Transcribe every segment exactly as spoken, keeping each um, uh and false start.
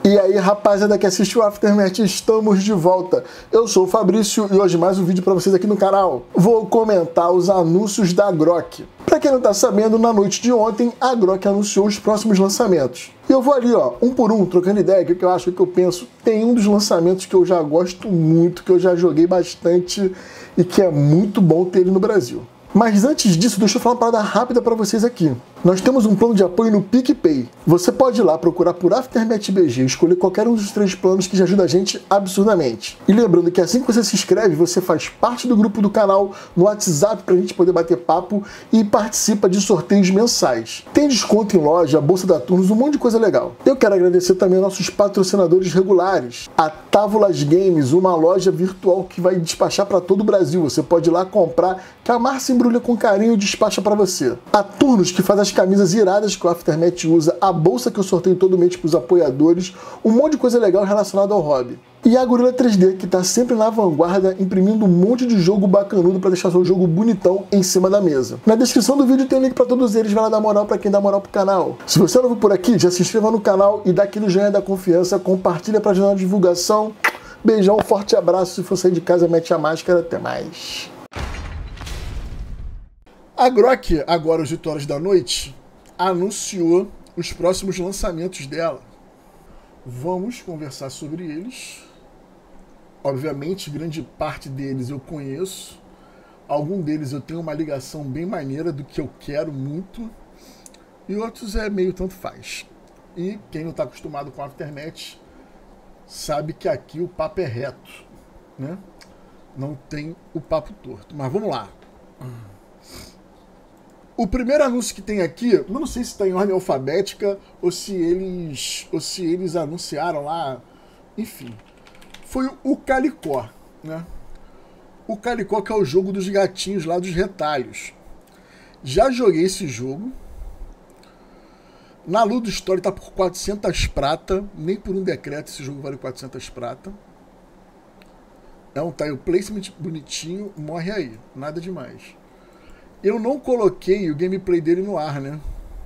E aí, rapaziada que assistiu o Aftermath, estamos de volta. Eu sou o Fabrício e hoje mais um vídeo para vocês aqui no canal. Vou comentar os anúncios da Grok. Pra quem não tá sabendo, na noite de ontem, a Grok anunciou os próximos lançamentos. E eu vou ali, ó, um por um, trocando ideia, o que eu acho, o que eu penso. Tem um dos lançamentos que eu já gosto muito, que eu já joguei bastante e que é muito bom ter ele no Brasil. Mas antes disso, deixa eu falar uma parada rápida para vocês aqui. Nós temos um plano de apoio no PicPay. Você pode ir lá procurar por Aftermath B G, escolher qualquer um dos três planos que já ajuda a gente absurdamente. E lembrando que assim que você se inscreve, você faz parte do grupo do canal no WhatsApp pra gente poder bater papo e participa de sorteios mensais. Tem desconto em loja, bolsa da Turnos, um monte de coisa legal. Eu quero agradecer também aos nossos patrocinadores regulares. A Távolas Games, uma loja virtual que vai despachar para todo o Brasil. Você pode ir lá comprar, que a Márcia embrulha com carinho e despacha para você. A Turnos, que faz as camisas iradas que o Aftermath usa, a bolsa que eu sorteio todo mês para os apoiadores, um monte de coisa legal relacionada ao hobby. E a Gorilla três D, que está sempre na vanguarda, imprimindo um monte de jogo bacanudo para deixar seu jogo bonitão em cima da mesa. Na descrição do vídeo tem o link para todos eles, vai lá dar moral para quem dá moral pro canal. Se você é novo por aqui, já se inscreva no canal e dá aquele joinha da confiança, compartilha para ajudar na divulgação. Beijão, forte abraço, se for sair de casa, mete a máscara, até mais. A Grok, agora às oito horas da noite, anunciou os próximos lançamentos dela. Vamos conversar sobre eles. Obviamente, grande parte deles eu conheço. Algum deles eu tenho uma ligação bem maneira do que eu quero muito. E outros é meio tanto faz. E quem não está acostumado com Aftermath sabe que aqui o papo é reto, né? Não tem o papo torto. Mas vamos lá. O primeiro anúncio que tem aqui, eu não sei se está em ordem alfabética ou se eles, ou se eles anunciaram lá, enfim, foi o Calicó, né? O Calicó, que é o jogo dos gatinhos lá dos retalhos. Já joguei esse jogo. Na Ludo Store tá por quatrocentas prata, nem por um decreto esse jogo vale quatrocentas prata. É um tile placement bonitinho, morre aí, nada demais. Eu não coloquei o gameplay dele no ar, né?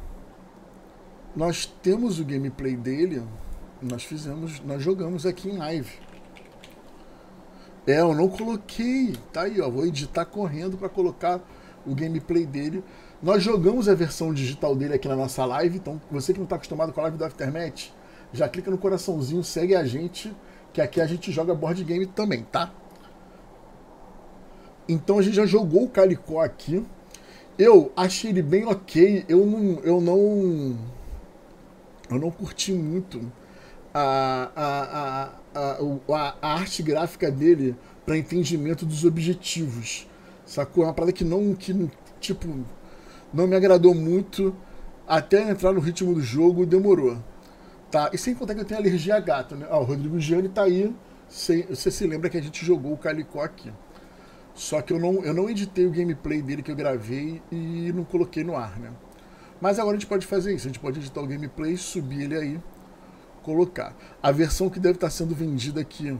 Nós temos o gameplay dele, nós fizemos, nós jogamos aqui em live. É, eu não coloquei, tá aí, ó, vou editar correndo para colocar o gameplay dele. Nós jogamos a versão digital dele aqui na nossa live, então você que não está acostumado com a live do Aftermath, já clica no coraçãozinho, segue a gente, que aqui a gente joga board game também, tá? Então a gente já jogou o Calicó aqui. Eu achei ele bem ok, eu não, eu não, eu não curti muito a, a, a, a, a arte gráfica dele para entendimento dos objetivos, sacou? É uma parada que não, que, tipo, não me agradou muito, até entrar no ritmo do jogo demorou, tá? E sem contar que eu tenho alergia a gato, né? Ó, o Rodrigo Gianni tá aí, você, você se lembra que a gente jogou o Calicó aqui. Só que eu não, eu não editei o gameplay dele que eu gravei e não coloquei no ar, né? Mas agora a gente pode fazer isso. A gente pode editar o gameplay, subir ele aí, colocar. A versão que deve estar sendo vendida aqui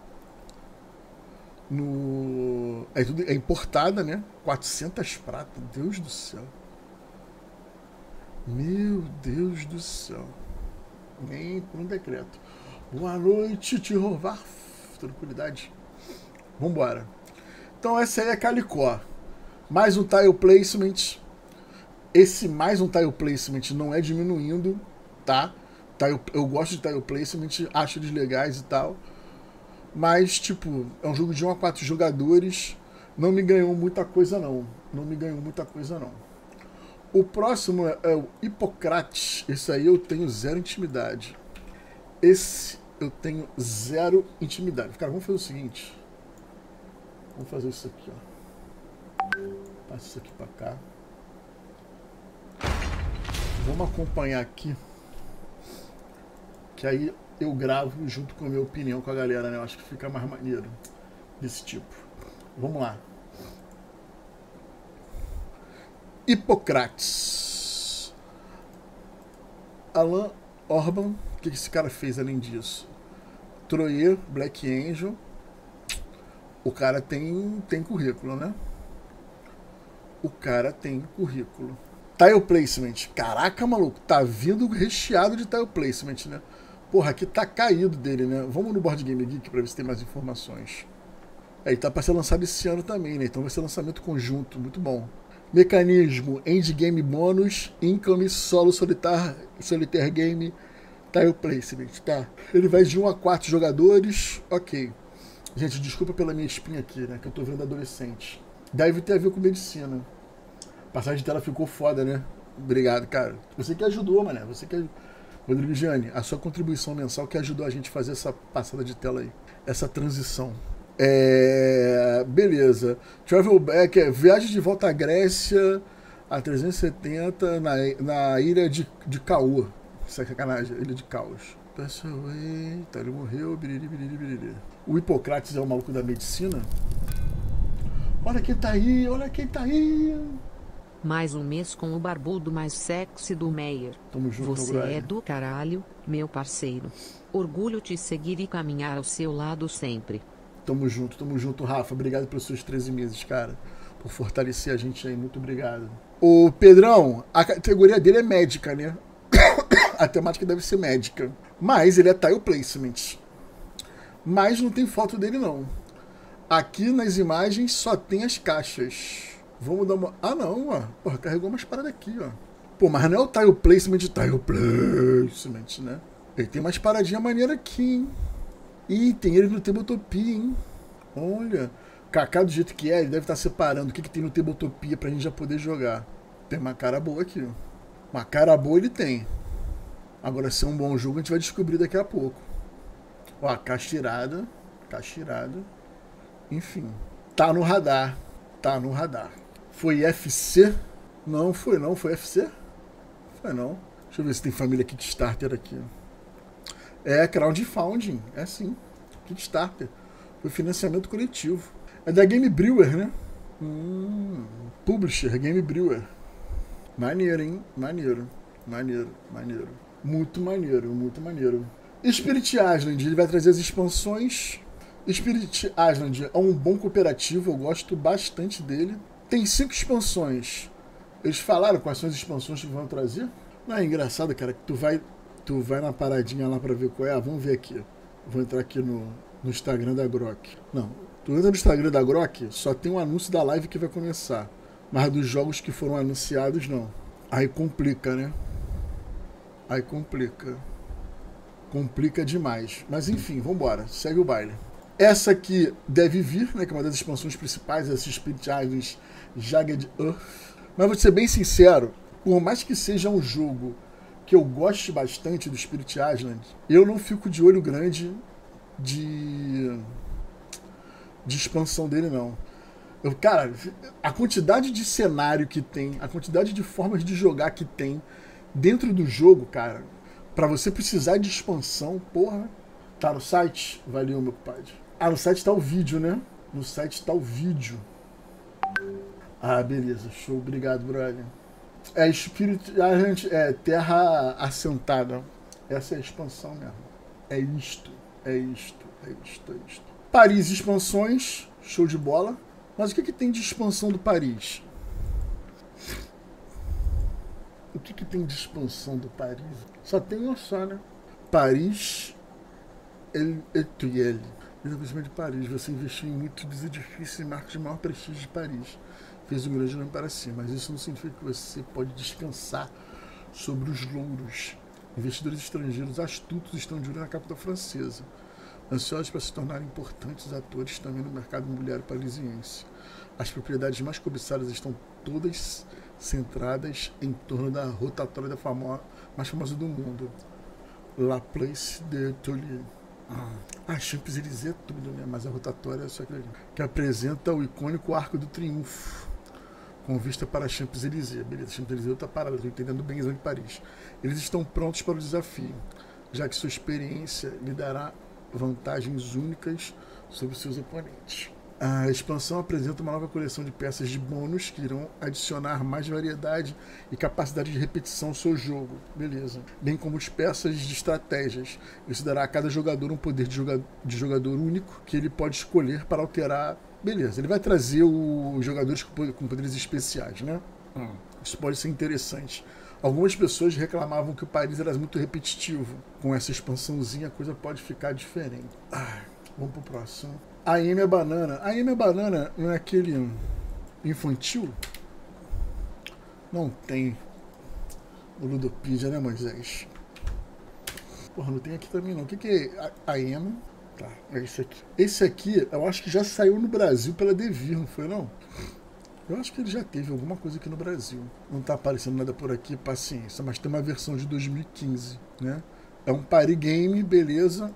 no... É, tudo, é importada, né? quatrocentas prata. Deus do céu. Meu Deus do céu. Nem por um decreto. Boa noite, Tirovar. Tranquilidade. Vambora. Então essa aí é Calicó. Mais um tile placement. Esse mais um tile placement não é diminuindo, tá? Tile, eu gosto de tile placement, acho eles legais e tal. Mas, tipo, é um jogo de um a quatro jogadores. Não me ganhou muita coisa, não. Não me ganhou muita coisa, não. O próximo é, é o Hipocrates. Esse aí eu tenho zero intimidade. Esse eu tenho zero intimidade. Cara, vamos fazer o seguinte. Vamos fazer isso aqui, ó. Passa isso aqui pra cá. Vamos acompanhar aqui. Que aí eu gravo junto com a minha opinião com a galera, né? Eu acho que fica mais maneiro desse tipo. Vamos lá. Hipocrates. Alan Orban. O que esse cara fez além disso? Troyer, Black Angel. O cara tem, tem currículo, né? O cara tem currículo. Tile placement. Caraca, maluco. Tá vindo recheado de tile placement, né? Porra, aqui tá caído dele, né? Vamos no Board Game Geek pra ver se tem mais informações. É, e tá pra ser lançado esse ano também, né? Então vai ser lançamento conjunto, muito bom. Mecanismo, Endgame Bônus, Income, Solo Solitar, Solitaire Game, Tile Placement, tá? Ele vai de um a quatro jogadores, ok. Gente, desculpa pela minha espinha aqui, né? Que eu tô vendo adolescente. Deve ter a ver com medicina. A passagem de tela ficou foda, né? Obrigado, cara. Você que ajudou, mané. Você que... Rodrigo Gianni, a sua contribuição mensal que ajudou a gente a fazer essa passada de tela aí. Essa transição. É... Beleza. Travel back, é viagem de volta à Grécia a trezentos e setenta na, na ilha de, de Caô. Sacanagem, ilha de Caos. Passa away. Tá, ele morreu. Biriri, biriri, biriri. O Hipocrates é o maluco da medicina? Olha quem tá aí, olha quem tá aí. Mais um mês com o barbudo mais sexy do Meyer. Tamo junto, Você Brian. é do caralho, meu parceiro. Orgulho te seguir e caminhar ao seu lado sempre. Tamo junto, tamo junto, Rafa. Obrigado pelos seus treze meses, cara. Por fortalecer a gente aí. Muito obrigado. O Pedrão, a categoria dele é médica, né? A temática deve ser médica. Mas ele é tile placement. Mas não tem foto dele, não. Aqui nas imagens só tem as caixas. Vamos dar uma... Ah, não, ó. Porra, carregou umas paradas aqui, ó. Pô, mas não é o tile placement de tile placement, né? Ele tem umas paradinhas maneiras aqui, hein? Ih, tem ele no Tabletopia, hein? Olha. Kaká, do jeito que é, ele deve estar separando o que, que tem no Tabletopia pra gente já poder jogar. Tem uma cara boa aqui, ó. Uma cara boa ele tem. Agora, se é um bom jogo, a gente vai descobrir daqui a pouco. Ó, caixa irada. Caixa irada. Enfim. Tá no radar. Tá no radar. Foi F C? Não, foi não. Foi F C? Foi não. Deixa eu ver se tem família Kickstarter aqui. É, crowdfunding. É sim. Kickstarter. Foi financiamento coletivo. É da Game Brewer, né? Hum, publisher, Game Brewer. Maneiro, hein? Maneiro. Maneiro, maneiro. Muito maneiro, muito maneiro. Spirit Island, ele vai trazer as expansões. Spirit Island é um bom cooperativo, eu gosto bastante dele. Tem cinco expansões. Eles falaram quais são as expansões que vão trazer? Não é engraçado, cara, que tu vai, tu vai na paradinha lá pra ver qual é. Ah, vamos ver aqui. Vou entrar aqui no, no Instagram da Grok. Não, tu entra no Instagram da Grok, só tem um anúncio da live que vai começar. Mas dos jogos que foram anunciados, não. Aí complica, né? Aí complica. Complica demais. Mas enfim, vambora. Segue o baile. Essa aqui deve vir, né? Que é uma das expansões principais, essa Spirit Islands Jagged Earth. Mas vou ser bem sincero, por mais que seja um jogo que eu goste bastante do Spirit Island, eu não fico de olho grande de, de expansão dele, não. Eu, cara, a quantidade de cenário que tem, a quantidade de formas de jogar que tem dentro do jogo, cara, pra você precisar de expansão, porra, tá no site? Valeu, meu compadre. Ah, no site tá o vídeo, né? No site tá o vídeo. Ah, beleza, show, obrigado, brother. É Spirit Island, é Terra Assentada. Essa é a expansão mesmo. É isto, é isto, é isto, é isto. Paris expansões, show de bola. Mas o que, que tem de expansão do Paris? O que, que tem de expansão do Paris? Só tem uma só, né? Paris Etuiel. Investimento de Paris. Você investiu em muitos dos edifícios e marcas de maior prestígio de Paris. Fez um grande nome para si, mas isso não significa que você pode descansar sobre os louros. Investidores estrangeiros astutos estão de olho na capital francesa, ansiosos para se tornarem importantes atores também no mercado imobiliário parisiense. As propriedades mais cobiçadas estão todas centradas em torno da rotatória da famo- mais famosa do mundo, La Place de Tollier. Ah, Champs-Élysées é tudo, né? Mas a rotatória é só aquilo ali, que apresenta o icônico Arco do Triunfo, com vista para Champs-Élysées. Beleza, Champs-Élysées é outra parada, estou entendendo bem de Paris. Eles estão prontos para o desafio, já que sua experiência lhe dará vantagens únicas sobre seus oponentes. A expansão apresenta uma nova coleção de peças de bônus que irão adicionar mais variedade e capacidade de repetição ao seu jogo, beleza. Bem como as peças de estratégias. Isso dará a cada jogador um poder de jogador, de jogador único que ele pode escolher para alterar. Beleza, ele vai trazer os jogadores com poderes especiais, né? Hum. Isso pode ser interessante. Algumas pessoas reclamavam que o Paris era muito repetitivo. Com essa expansãozinha a coisa pode ficar diferente. Ah, vamos pro próximo. A Amy é Banana. A Amy é Banana não é aquele infantil? Não tem o Ludopedia, né, Moisés? Porra, não tem aqui também não. O que, que é a Amy? Tá, é esse aqui. Esse aqui, eu acho que já saiu no Brasil pela Devir, não foi não? Eu acho que ele já teve alguma coisa aqui no Brasil. Não tá aparecendo nada por aqui, paciência. Mas tem uma versão de dois mil e quinze, né? É um party game, beleza.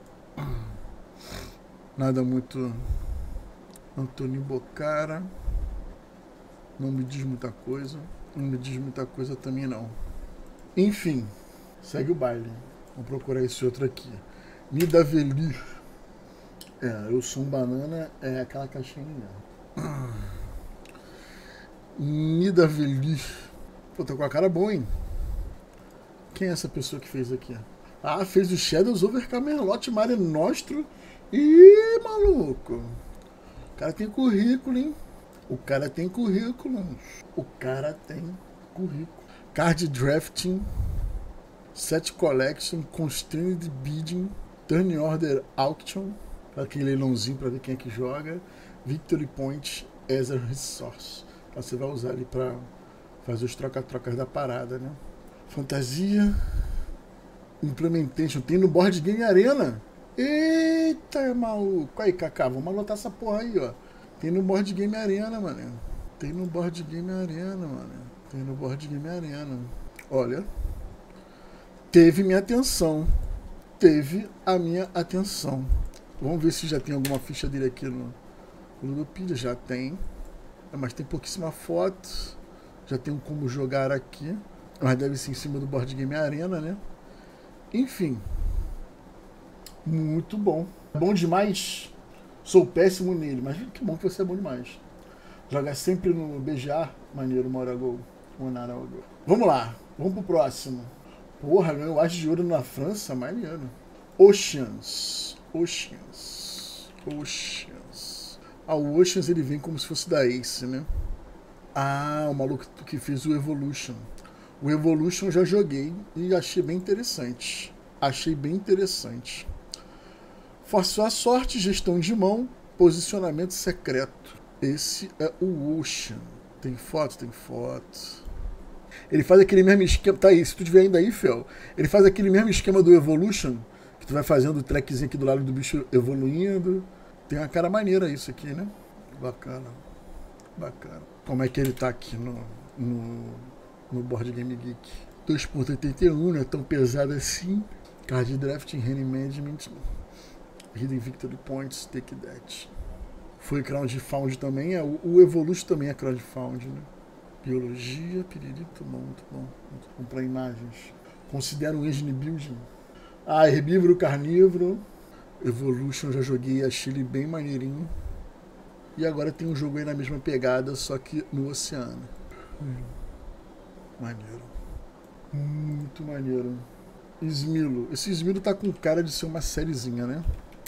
Nada muito... Antônio Bocara. Não me diz muita coisa. Não me diz muita coisa também não. Enfim, segue o baile. Vamos procurar esse outro aqui. Nidavellir. É, eu sou um banana, é aquela caixinha mesmo. Nidavellir. Pô, tá com a cara boa, hein? Quem é essa pessoa que fez aqui? Ah, fez o Shadows over Camelot Mare Nostrum. Ih, maluco. O cara tem currículo, hein? O cara tem currículo. O cara tem currículo. Card Drafting. Set Collection. Constrained Bidding. Turn Order Auction. Aquele leilãozinho pra ver quem é que joga. Victory Point as a Resource. Você vai usar ali pra fazer os troca-trocas da parada, né? Fantasia. Implementation. Tem no Board Game Arena. Eita, maluco. Aí, Kaká, vamos anotar essa porra aí, ó. Tem no Board Game Arena, mano. Tem no Board Game Arena, mano. Tem no Board Game Arena. Olha. Teve minha atenção. Teve a minha atenção. Vamos ver se já tem alguma ficha dele aqui no Ludopedia. Já tem. Mas tem pouquíssima foto. Já tem um como jogar aqui. Mas deve ser em cima do Board Game Arena, né? Enfim. Muito bom. Bom demais. Sou péssimo nele, mas que bom que você é bom demais. Joga sempre no B G A. Maneiro, Morago. Vamos lá. Vamos pro próximo. Porra, ganhou o As de Ouro na França. Maneiro. Oceans. Oceans. Oceans. Ah, o Oceans ele vem como se fosse da Ace, né? Ah, o maluco que fez o Evolution. O Evolution eu já joguei e achei bem interessante. Achei bem interessante. Força a sorte, gestão de mão, posicionamento secreto. Esse é o Ocean. Tem foto? Tem foto. Ele faz aquele mesmo esquema. Tá aí, se tu tiver ainda aí, Fel. Ele faz aquele mesmo esquema do Evolution. Que tu vai fazendo o trackzinho aqui do lado do bicho evoluindo. Tem uma cara maneira isso aqui, né? Bacana. Bacana. Como é que ele tá aqui no, no, no Board Game Geek? dois ponto oitenta e um, não é tão pesado assim. Card Drafting, Hand Management. Hidden Victory Points, Take That. Foi crowdfund também. É, o, o Evolution também é crowdfund, né? Biologia, piririto, bom, muito bom. Muito bom para imagens. Considera um engine building. Ah, herbívoro, carnívoro. Evolution já joguei, achei ele bem maneirinho. E agora tem um jogo aí na mesma pegada, só que no oceano. Hum. Maneiro. Muito maneiro. Esmilo. Esse Esmilo tá com cara de ser uma sériezinha, né?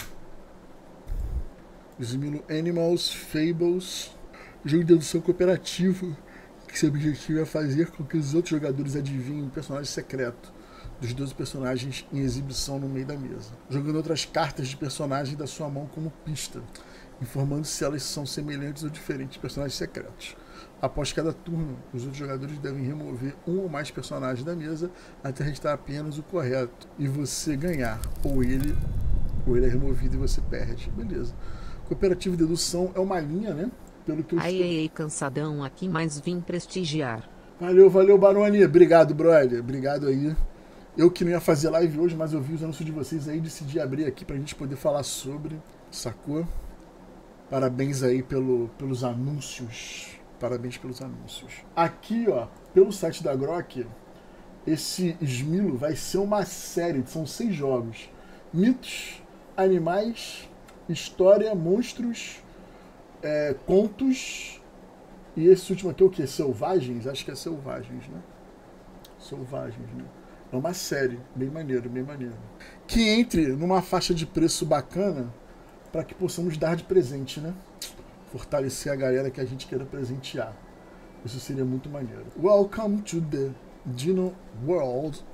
Esmilo Animals, Fables. Jogo de dedução cooperativo. Que seu objetivo é fazer com que os outros jogadores adivinhem um personagem secreto dos doze personagens em exibição no meio da mesa, jogando outras cartas de personagem da sua mão como pista, informando se elas são semelhantes ou diferentes de personagens secretos. Após cada turno, os outros jogadores devem remover um ou mais personagens da mesa até restar apenas o correto e você ganhar, ou ele, ou ele é removido e você perde. Beleza. Cooperativo de dedução é uma linha, né? Pelo que eu Ai, estou... ai, ai, cansadão aqui, mas vim prestigiar. Valeu, valeu, Baroni. Obrigado, brother. Obrigado aí. Eu que não ia fazer live hoje, mas eu vi os anúncios de vocês aí, decidi abrir aqui pra gente poder falar sobre. Sacou? Parabéns aí pelo, pelos anúncios. Parabéns pelos anúncios. Aqui, ó, pelo site da Grok, esse Esmilo vai ser uma série, são seis jogos. Mitos, animais, história, monstros, é, contos. E esse último aqui é o que? Selvagens? Acho que é Selvagens, né? Selvagens, né? É uma série, bem maneiro, bem maneiro. Que entre numa faixa de preço bacana para que possamos dar de presente, né? Fortalecer a galera que a gente queira presentear. Isso seria muito maneiro. Welcome to the Dino World.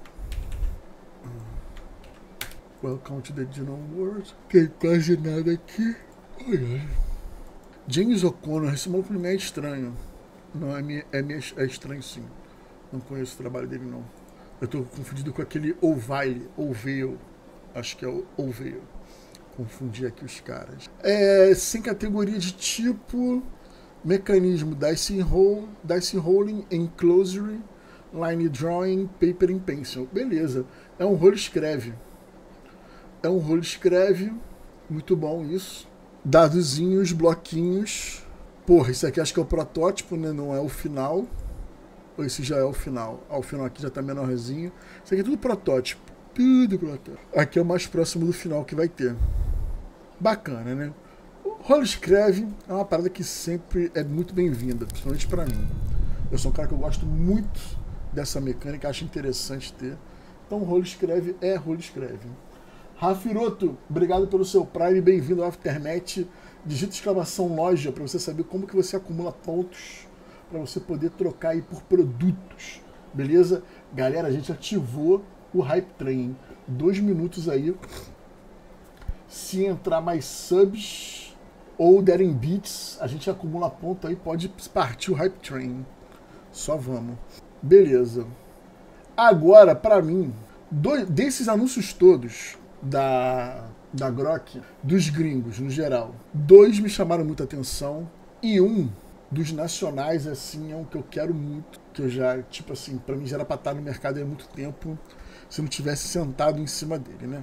Welcome to the Dino World. Tem quase nada aqui. Ai, ai. James O'Connor, esse maluco não é estranho. Não, é, minha, é, minha, é estranho sim. Não conheço o trabalho dele não. Eu tô confundido com aquele Ovale, Ovale. Acho que é o Ovale. Confundi aqui os caras. É, sem categoria de tipo, mecanismo, dice roll, dice rolling, enclosure, line drawing, paper and pencil. Beleza. É um rolo escreve. É um rolo escreve. Muito bom isso. Dadozinhos, bloquinhos. Porra, isso aqui acho que é o protótipo, né? Não é o final. Ou esse já é o final? Ah, o final aqui já tá menorzinho. Isso aqui é tudo protótipo. Tudo protótipo. Aqui é o mais próximo do final que vai ter. Bacana, né? O rolo escreve é uma parada que sempre é muito bem-vinda, principalmente pra mim. Eu sou um cara que eu gosto muito dessa mecânica, acho interessante ter. Então, rolo escreve é rolo escreve. Rafiroto, obrigado pelo seu Prime, bem-vindo ao Aftermath. Digita exclamação loja para você saber como que você acumula pontos para você poder trocar aí por produtos, beleza? Galera, a gente ativou o Hype Train, dois minutos aí. Se entrar mais subs ou derem bits, a gente acumula ponto aí, pode partir o Hype Train. Só vamos. Beleza. Agora, para mim, dois, desses anúncios todos da, da Grok, dos gringos no geral, dois me chamaram muita atenção e um dos nacionais, assim, é um que eu quero muito, que eu já, tipo assim, pra mim já era pra estar no mercado há muito tempo se eu não tivesse sentado em cima dele, né?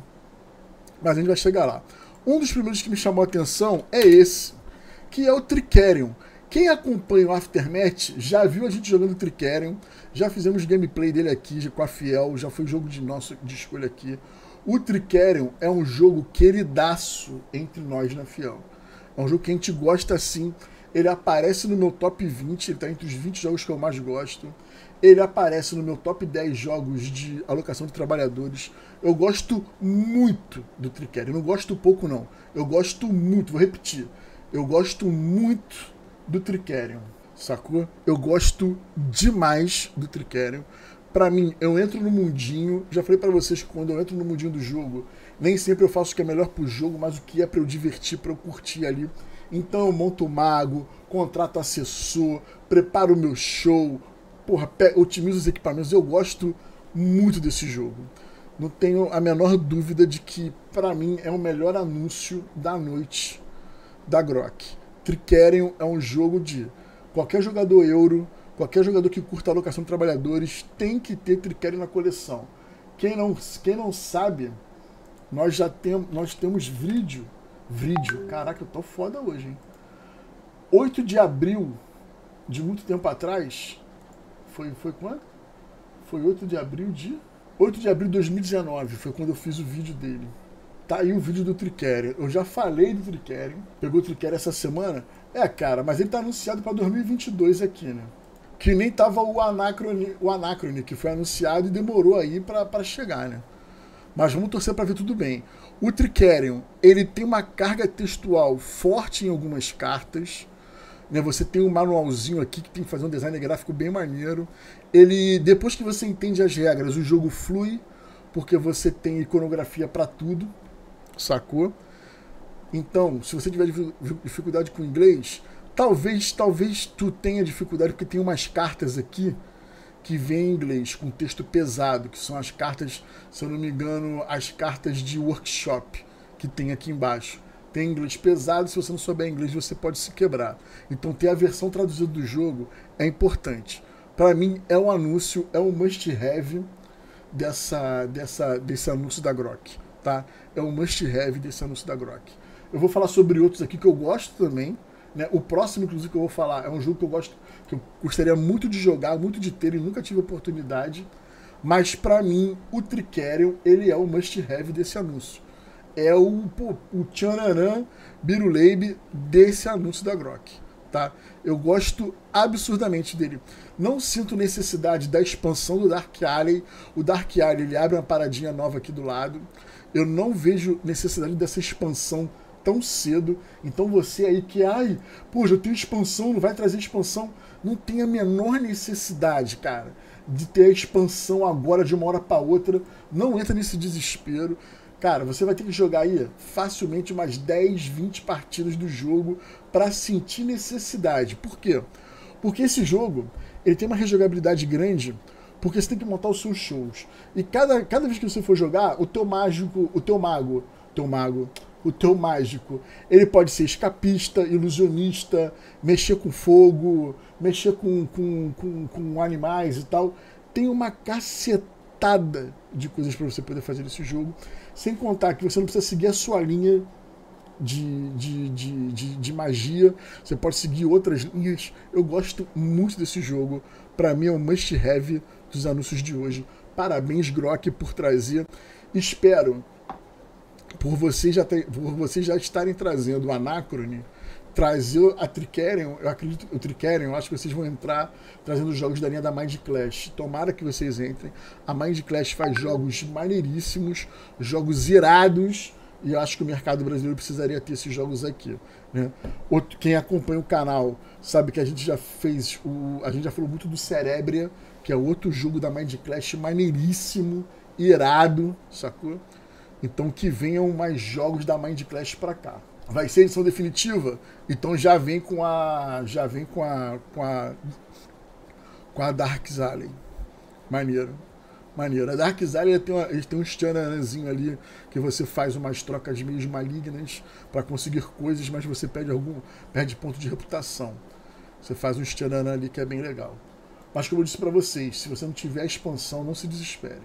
Mas a gente vai chegar lá. Um dos primeiros que me chamou a atenção é esse, que é o Trickerion. Quem acompanha o Aftermath já viu a gente jogando Trickerion, já fizemos gameplay dele aqui com a Fiel, já foi jogo de nosso de escolha aqui. O Trickerion é um jogo queridaço entre nós na Fiel. É um jogo que a gente gosta assim. Ele aparece no meu top vinte, ele está entre os vinte jogos que eu mais gosto. Ele aparece no meu top dez jogos de alocação de trabalhadores. Eu gosto muito do Trickerion. Eu não gosto pouco, não. Eu gosto muito, vou repetir. Eu gosto muito do Trickerion, sacou? Eu gosto demais do Trickerion. Pra mim, eu entro no mundinho. Já falei pra vocês que quando eu entro no mundinho do jogo, nem sempre eu faço o que é melhor pro jogo, mas o que é pra eu divertir, pra eu curtir ali. Então eu monto o mago, contrato assessor, preparo o meu show, porra, otimizo os equipamentos. Eu gosto muito desse jogo. Não tenho a menor dúvida de que, pra mim, é o melhor anúncio da noite da Grok. Trickerion é um jogo de qualquer jogador euro, qualquer jogador que curta a alocação de trabalhadores tem que ter Trickerion na coleção. Quem não, quem não sabe, nós já tem, nós temos vídeo. Vídeo. Caraca, eu tô foda hoje, hein? oito de abril de muito tempo atrás. Foi, foi quando? Foi oito de abril de... oito de abril de dois mil e dezenove. Foi quando eu fiz o vídeo dele. Tá aí o vídeo do Trickerion. Eu já falei do Trickerion. Pegou o Trickerion essa semana? É, cara, mas ele tá anunciado pra dois mil e vinte e dois aqui, né? Que nem tava o Anacrone, o Anacrone, que foi anunciado e demorou aí pra, pra chegar, né? Mas vamos torcer para ver tudo bem. O Trickerion, ele tem uma carga textual forte em algumas cartas. Né? Você tem um manualzinho aqui que tem que fazer um design gráfico bem maneiro. Ele, depois que você entende as regras, o jogo flui, porque você tem iconografia para tudo, sacou? Então, se você tiver dificuldade com inglês, talvez, talvez tu tenha dificuldade, porque tem umas cartas aqui que vem em inglês, com texto pesado, que são as cartas, se eu não me engano, as cartas de workshop que tem aqui embaixo. Tem inglês pesado, se você não souber inglês, você pode se quebrar. Então ter a versão traduzida do jogo é importante. Para mim, é um anúncio, é um must-have dessa, dessa, desse anúncio da Grok. Tá? É um must-have desse anúncio da Grok. Eu vou falar sobre outros aqui que eu gosto também. Né? O próximo, inclusive, que eu vou falar é um jogo que eu gosto, que eu gostaria muito de jogar, muito de ter e nunca tive oportunidade. Mas pra mim, o Trickerion, ele é o must-have desse anúncio. É o, pô, o tchananã biruleibe desse anúncio da Grok. Tá? Eu gosto absurdamente dele. Não sinto necessidade da expansão do Dark Alley. O Dark Alley, ele abre uma paradinha nova aqui do lado. Eu não vejo necessidade dessa expansão tão cedo. Então você aí que, ai, pô, já tenho expansão, não vai trazer expansão. Não tem a menor necessidade, cara, de ter a expansão agora de uma hora para outra. Não entra nesse desespero. Cara, você vai ter que jogar aí facilmente umas dez, vinte partidas do jogo para sentir necessidade. Por quê? Porque esse jogo, ele tem uma rejogabilidade grande, porque você tem que montar os seus shows. E cada, cada vez que você for jogar, o teu mágico, o teu mago, teu mago, o teu mágico, ele pode ser escapista, ilusionista, mexer com fogo, mexer com, com, com, com animais e tal. Tem uma cacetada de coisas para você poder fazer nesse jogo. Sem contar que você não precisa seguir a sua linha de, de, de, de, de magia. Você pode seguir outras linhas. Eu gosto muito desse jogo. Para mim é um must-have dos anúncios de hoje. Parabéns, Grok, por trazer. Espero, por vocês já, ter, por vocês já estarem trazendo o Anacrone, trazer a Trickerion. Eu acredito que o Trickerion, eu acho que vocês vão entrar trazendo os jogos da linha da Mind Clash. Tomara que vocês entrem. A Mind Clash faz jogos maneiríssimos, jogos irados, e eu acho que o mercado brasileiro precisaria ter esses jogos aqui, né? Outro, quem acompanha o canal sabe que a gente já fez, o, a gente já falou muito do Cerebria, que é outro jogo da Mind Clash maneiríssimo, irado, sacou? Então que venham mais jogos da Mind Clash pra cá. Vai ser edição definitiva, então já vem com a já vem com a com a com a Dark Alley. Maneiro. Maneiro. A Dark Alley tem, uma, tem um tchananzinho ali que você faz umas trocas meio malignas para conseguir coisas, mas você perde algum perde ponto de reputação. Você faz um tchanan ali que é bem legal. Mas como eu disse para vocês, se você não tiver a expansão, não se desespere.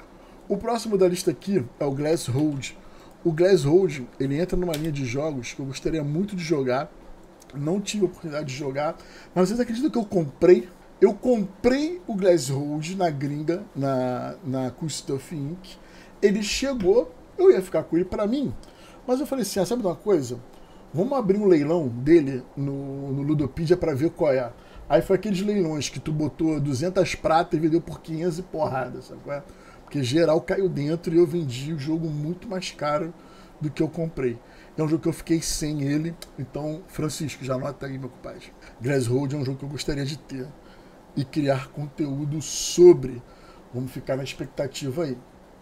O próximo da lista aqui é o Glasshold. O Glasshold, ele entra numa linha de jogos que eu gostaria muito de jogar. Não tive a oportunidade de jogar. Mas vocês acreditam que eu comprei? Eu comprei o Glasshold na gringa, na, na Cool Stuff Incorporated. Ele chegou, eu ia ficar com ele para mim. Mas eu falei assim, ah, sabe de uma coisa? Vamos abrir um leilão dele no, no Ludopedia para ver qual é. Aí foi aqueles leilões que tu botou duzentas pratas e vendeu por quinhentas e porrada, sabe qual é? Porque geral caiu dentro e eu vendi o jogo muito mais caro do que eu comprei. É um jogo que eu fiquei sem ele. Então, Francisco, já anota aí, meu compadre. Glasshold é um jogo que eu gostaria de ter e criar conteúdo sobre. Vamos ficar na expectativa aí.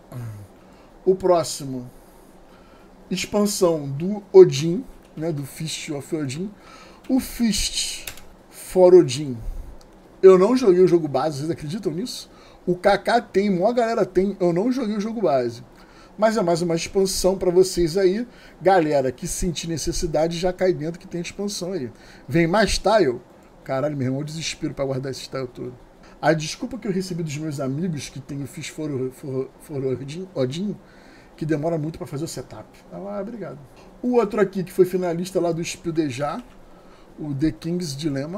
O próximo, expansão do Odin, né, do Fist of Odin. O Fist for Odin. Eu não joguei o jogo base, vocês acreditam nisso? O Kaká tem, a maior galera tem, eu não joguei o jogo base. Mas é mais uma expansão para vocês aí. Galera que sentir necessidade já cai dentro que tem expansão aí. Vem mais tile? Caralho, meu irmão, eu desespero para guardar esse tile todo. A desculpa que eu recebi dos meus amigos que tem o Fish for, for, for Odin, Odin, que demora muito para fazer o setup. Ah, obrigado. O outro aqui que foi finalista lá do Spiel de Já, o The King's Dilemma.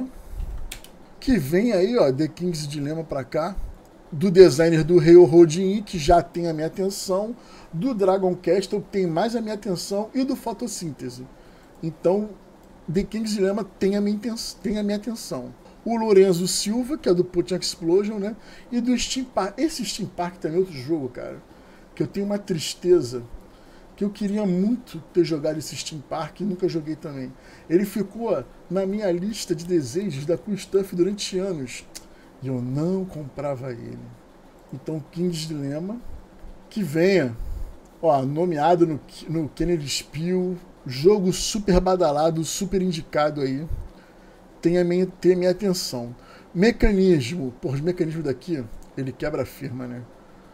Que vem aí, ó, The King's Dilemma para cá. Do designer do Rei Rodin, que já tem a minha atenção, do Dragon Castle tem mais a minha atenção e do Fotossíntese. Então, The King's Dilemma tem a minha, tem a minha atenção. O Lorenzo Silva, que é do Putin Explosion, né? E do Steam Park. Esse Steam Park também é outro jogo, cara, que eu tenho uma tristeza, que eu queria muito ter jogado esse Steam Park e nunca joguei também. Ele ficou na minha lista de desejos da Cool Stuff durante anos. E eu não comprava ele. Então, King's Dilemma, que venha, ó, nomeado no, no Kennedy Spiel, jogo super badalado, super indicado aí, tem a minha, tem a minha atenção. Mecanismo, por os mecanismos daqui, ele quebra a firma, né?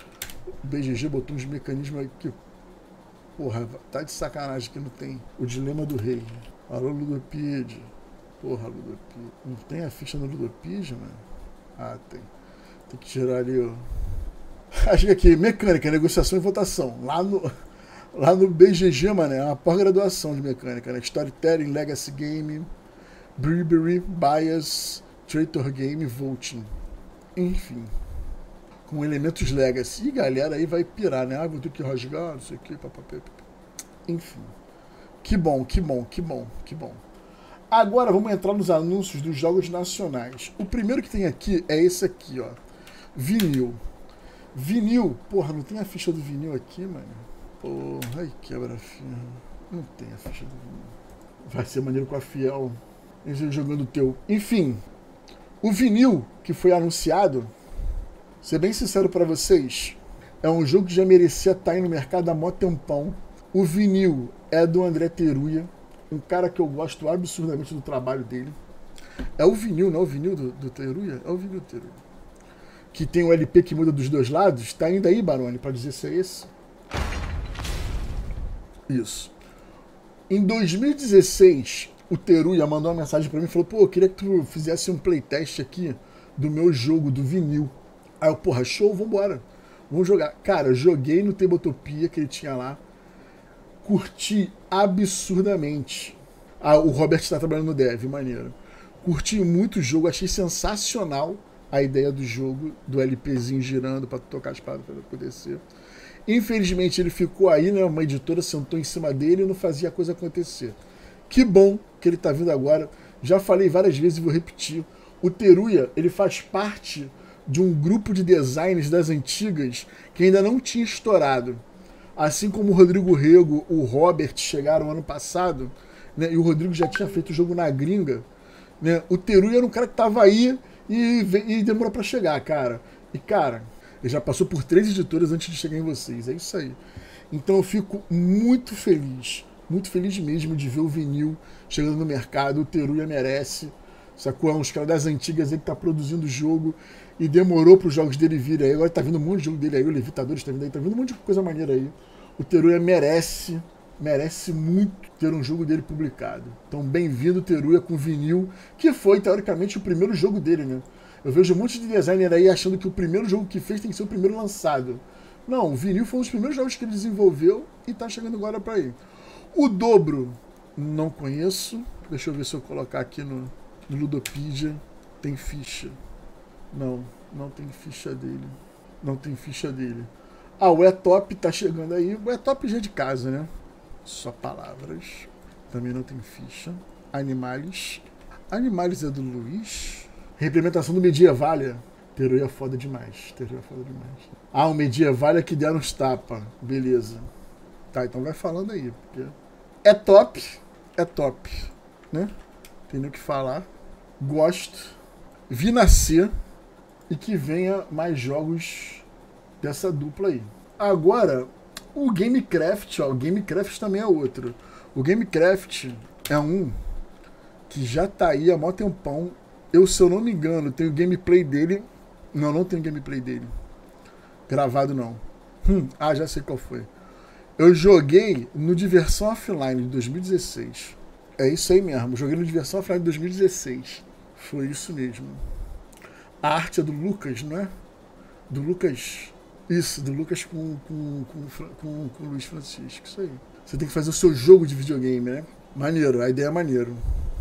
O B G G botou uns mecanismos aqui, porra, tá de sacanagem que não tem. O Dilema do Rei. Alô, Ludopedia. Porra, Ludopedia. Não tem a ficha no Ludopedia, mano? Ah, tem. Tem que tirar ali, ó. Acho que aqui, mecânica, negociação e votação. Lá no, lá no B G G, mano, é uma pós-graduação de mecânica, né? Storytelling, Legacy Game, Bribery, Bias, Traitor Game, Voting. Enfim. Com elementos Legacy. E galera aí vai pirar, né? Ah, vou ter que rasgar, não sei o que, papapá. Enfim. Que bom, que bom, que bom, que bom. Agora vamos entrar nos anúncios dos jogos nacionais. O primeiro que tem aqui é esse aqui, ó. Vinil. Vinil. Porra, não tem a ficha do vinil aqui, mano? Porra, ai, quebra firma. Não tem a ficha do vinil. Vai ser maneiro com a Fiel jogando o teu. Enfim, o vinil que foi anunciado, ser bem sincero pra vocês, é um jogo que já merecia estar aí no mercado há mó tempão. O vinil é do André Teruya, um cara que eu gosto absurdamente do trabalho dele. É o vinil, não é o vinil do, do Teruya? É o vinil do Teruya. Que tem o L P que muda dos dois lados. Tá ainda aí, Barone, pra dizer se é esse? Isso. Em dois mil e dezesseis, o Teruya mandou uma mensagem pra mim e falou: pô, eu queria que tu fizesse um playtest aqui do meu jogo, do vinil. Aí eu, porra, show, vambora. Vamos jogar. Cara, eu joguei no Tabletopia que ele tinha lá. Curti absurdamente. Ah, o Robert está trabalhando no dev, maneiro. Curti muito o jogo, achei sensacional a ideia do jogo, do LPzinho girando pra tocar a espada pra poder ser. Infelizmente ele ficou aí, né? Uma editora sentou em cima dele e não fazia a coisa acontecer. Que bom que ele tá vindo agora. Já falei várias vezes e vou repetir. O Teruya, ele faz parte de um grupo de designers das antigas que ainda não tinha estourado. Assim como o Rodrigo Rego, o Robert chegaram ano passado, né, e o Rodrigo já tinha feito o jogo na gringa, né, o Teruya era um cara que tava aí e, e demorou pra chegar, cara. E, cara, ele já passou por três editoras antes de chegar em vocês, é isso aí. Então eu fico muito feliz, muito feliz mesmo de ver o vinil chegando no mercado. O Teruya merece, sacou? É uns caras das antigas aí que tá produzindo o jogo e demorou para os jogos dele virem aí. Agora tá vindo um monte de jogo dele aí, o Levitadores tá vindo aí, tá vindo um monte de coisa maneira aí. O Teruya merece, merece muito ter um jogo dele publicado. Então bem-vindo, Teruya, com vinil, que foi, teoricamente, o primeiro jogo dele, né? Eu vejo um monte de designer aí achando que o primeiro jogo que fez tem que ser o primeiro lançado. Não, o vinil foi um dos primeiros jogos que ele desenvolveu e tá chegando agora para aí. O Dobro, não conheço. Deixa eu ver se eu colocar aqui no, no Ludopedia. Tem ficha. Não, não tem ficha dele. Não tem ficha dele. Ah, o E-Top tá chegando aí. O E-Top já é de casa, né? Só palavras. Também não tem ficha. Animales. Animales é do Luiz. Reimplementação do Medievalia. Teruya é foda demais. Teruya é foda demais. Ah, o Medievalia que deram uns tapa. Beleza. Tá, então vai falando aí. Porque é top. É top. Né? Tem nem o que falar. Gosto. Vi nascer. E que venha mais jogos dessa dupla aí. Agora, o Gamecraft, ó, o Gamecraft também é outro. O Gamecraft é um que já tá aí há mó tempão. Eu, se eu não me engano, tenho gameplay dele. Não, não tenho gameplay dele. Gravado não. Hum, ah, já sei qual foi. Eu joguei no Diversão Offline de dois mil e dezesseis. É isso aí mesmo. Joguei no Diversão Offline de dois mil e dezesseis. Foi isso mesmo. A arte é do Lucas, não é? Do Lucas. Isso, do Lucas com, com, com, com, com o Luiz Francisco. Isso aí. Você tem que fazer o seu jogo de videogame, né? Maneiro, a ideia é maneiro.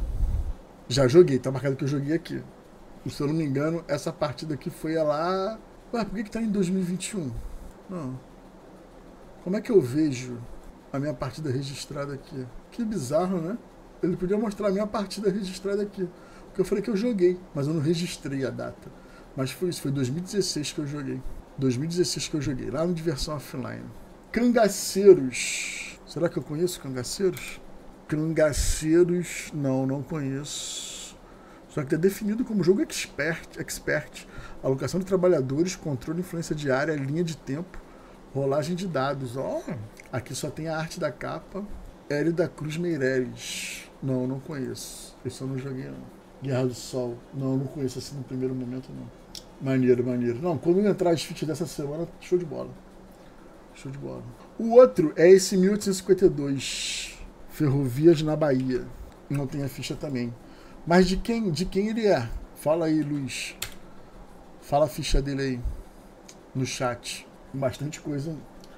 Já joguei, tá marcado que eu joguei aqui. E, se eu não me engano, essa partida aqui foi lá. Ué, por que, que tá em dois mil e vinte e um? Não. Como é que eu vejo a minha partida registrada aqui? Que bizarro, né? Ele podia mostrar a minha partida registrada aqui. Porque eu falei que eu joguei, mas eu não registrei a data. Mas foi isso, foi dois mil e dezesseis que eu joguei. dois mil e dezesseis que eu joguei, lá no Diversão Offline. Cangaceiros. Será que eu conheço Cangaceiros? Cangaceiros, não, não conheço. Só que está definido como jogo expert, expert, alocação de trabalhadores, controle, influência diária, linha de tempo, rolagem de dados. Ó, oh, aqui só tem a arte da capa. L da Cruz Meireles. Não, não conheço. Esse eu não joguei, não. Guerra do Sol. Não, não conheço assim no primeiro momento, não. Maneiro, maneiro. Não, quando entrar as fichas dessa semana, show de bola. Show de bola. O outro é esse mil oitocentos e cinquenta e dois. Ferrovias na Bahia. Não tem a ficha também. Mas de quem, de quem ele é? Fala aí, Luiz. Fala a ficha dele aí. No chat. Bastante coisa.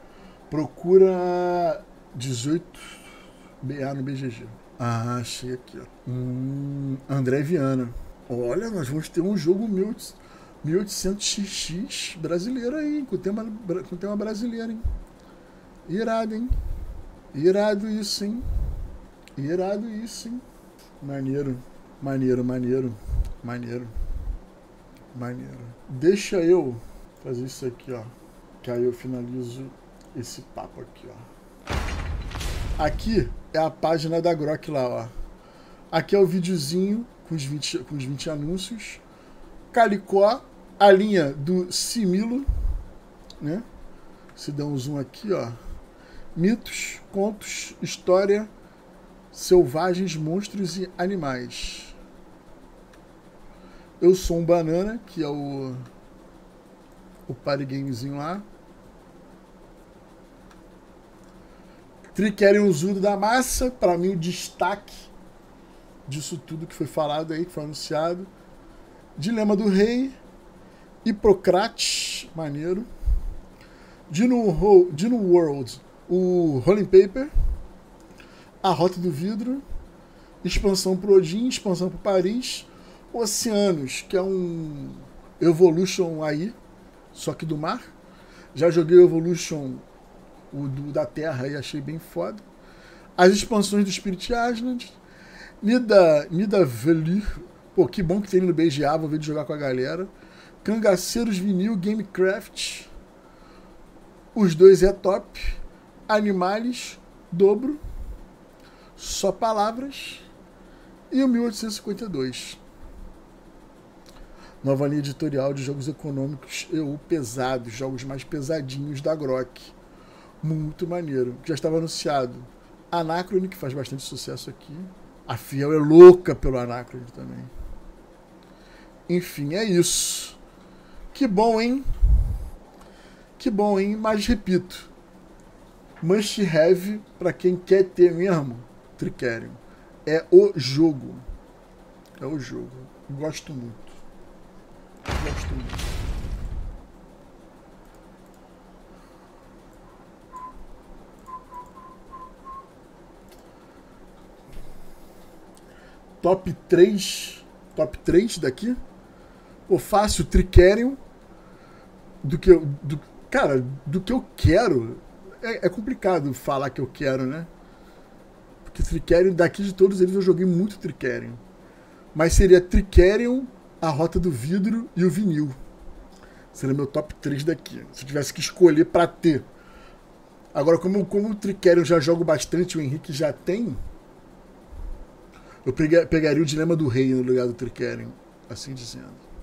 Procura dezoito B A no B G G. Ah, achei aqui, ó. Hum, André Viana. Olha, nós vamos ter um jogo mil e oitocentos X X brasileiro aí, com tema, com tema brasileiro, hein? Irado, hein? Irado isso, hein? Irado isso, hein? Maneiro, maneiro, maneiro, maneiro, maneiro. Deixa eu fazer isso aqui, ó. Que aí eu finalizo esse papo aqui, ó. Aqui é a página da Grok lá, ó. Aqui é o videozinho com os vinte, com os vinte anúncios. Calicó, a linha do Similo, né? Se dá um zoom aqui, ó. Mitos, contos, história, selvagens, monstros e animais. Eu sou um banana, que é o o party gamezinho lá. Trickerion Zudo da Massa, para mim o destaque disso tudo que foi falado aí, que foi anunciado. Dilema do Rei, Hipocrates, maneiro. Dino, Dino World, o Rolling Paper, A Rota do Vidro, expansão pro Odin, expansão pro Paris, Oceanos, que é um Evolution aí, só que do mar. Já joguei o Evolution o do, da Terra e achei bem foda. As expansões do Spirit Island, Nida, Nida Velir, pô, que bom que tem no B G A, vou ver de jogar com a galera. Cangaceiros Vinil, Gamecraft, os dois é top. Animales, dobro. Só palavras. E o mil oitocentos e cinquenta e dois. Nova linha editorial de jogos econômicos e ou pesados, jogos mais pesadinhos da Grok. Muito maneiro. Já estava anunciado. Anacrone, que faz bastante sucesso aqui. A Fiel é louca pelo Anacrone também. Enfim, é isso. Que bom, hein? Que bom, hein? Mas repito, must have para quem quer ter mesmo Trickerion. É o jogo. É o jogo. Gosto muito. Gosto muito. Top três. Top três daqui. Pô, fácil, Trickerion. Do que eu. Do, cara, do que eu quero. É, é complicado falar que eu quero, né? Porque Trickerion, daqui de todos eles eu joguei muito Trickerion. Mas seria Trickerion, A Rota do Vidro e o Vinil. Seria meu top três daqui. Se eu tivesse que escolher pra ter. Agora, como, como o Trickerion eu já jogo bastante, o Henrique já tem, eu pegaria o Dilema do Rei no lugar do Trickerion. Assim dizendo.